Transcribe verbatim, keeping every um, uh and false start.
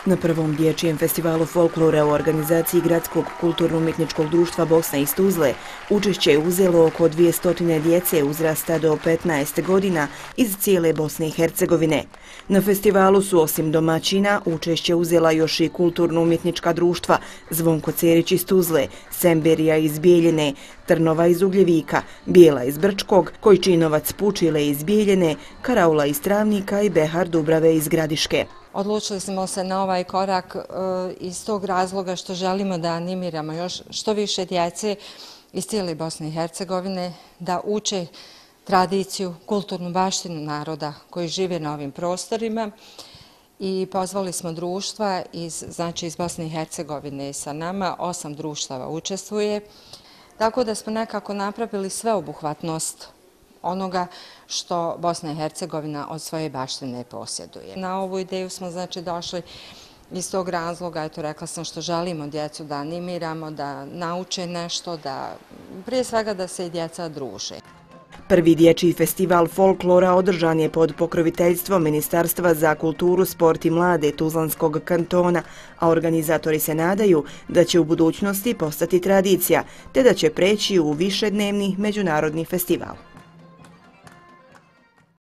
Na prvom dječjem festivalu folklora u organizaciji Gradskog kulturno-umjetničkog društva Bosna iz Tuzle učešće je uzelo oko dvjesto djece uzrasta do petnaest godina iz cijele Bosne i Hercegovine. Na festivalu su osim domaćina učešće uzela još i kulturno-umjetnička društva Zvonko Cerić iz Tuzle, Semberija iz Bijeljine, Trnova iz Ugljevika, Bijela iz Brčkog, Kojčinovac Pučile iz Bijeljine, Karaula iz Travnika i Behar Dubrave iz Gradiške. Odlučili smo se na ovaj korak iz tog razloga što želimo da animiramo još što više djece iz cijele Bosne i Hercegovine, da uče tradiciju, kulturnu baštinu naroda koji žive na ovim prostorima i pozvali smo društva iz, znači iz Bosne i Hercegovine sa nama, osam društava učestvuje, tako da smo nekako napravili sveobuhvatnost onoga što Bosna i Hercegovina od svoje baštine posjeduje. Na ovu ideju smo znači došli iz tog razloga, eto rekla sam što želimo djecu da animiramo, da nauče nešto, da prije svega da se i djeca druže. Prvi dječji festival folklora održan je pod pokroviteljstvom Ministarstva za kulturu, sport i mlade Tuzlanskog kantona, a organizatori se nadaju da će u budućnosti postati tradicija, te da će preći u višednevni međunarodni festival.